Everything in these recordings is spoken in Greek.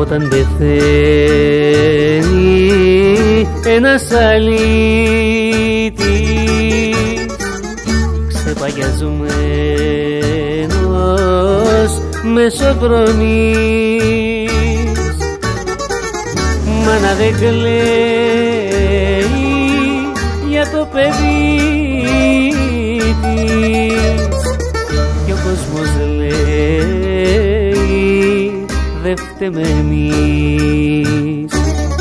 όταν πεθαίνει ένας αλήτης ξεπαγιασμένος μεσοδρομής, μάνα δεν κλαίει για το παιδί της κι ο κόσμος λέει δε φταίμε εμείς.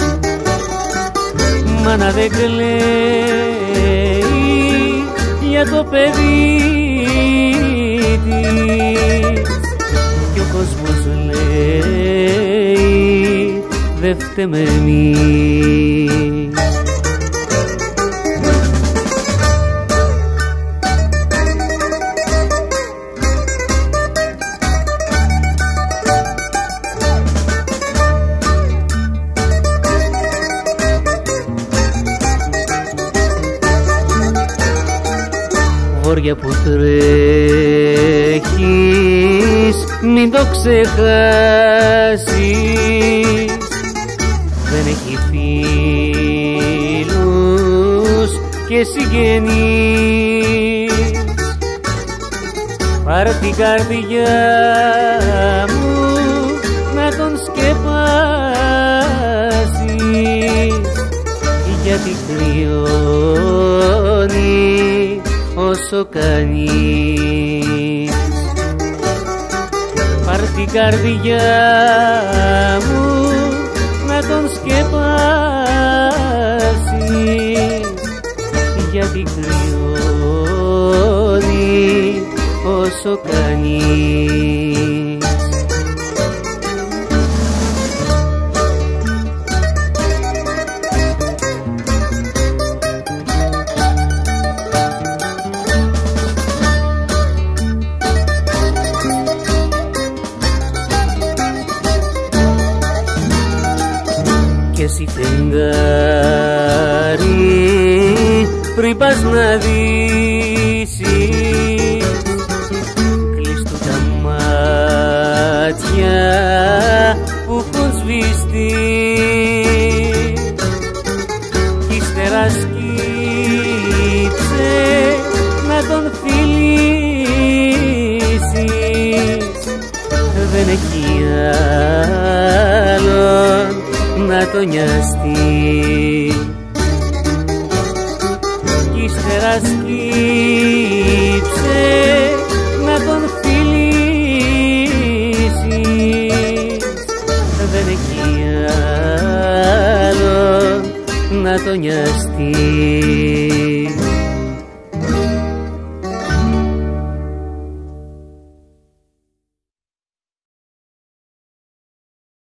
Μάνα δεν κλαίει για το παιδί της κι ο κόσμος λέει δε φταίμε εμείς. Βόρεια που τρέχεις μην το ξεχάσεις, δεν έχει φίλους και συγγενείς. Πάρ' την καρδιά μου να τον σκεπάσεις, γιατί κρυώνει όσο κανείς. Πάρ' την καρδιά μου να τον σκεπάσεις, γιατί κρυώνει όσο κανείς. Και εσύ φεγγάρι πριν πας να δύσεις, κλείστου τα μάτια που έχουν σβηστεί κι ύστερα σκύψε να τον φιλήσεις. Δεν έχει άλλον να το νοιαστεί κι ύστερα σκύψε να τον φιλήσεις. Δεν έχει άλλον να το νοιαστεί.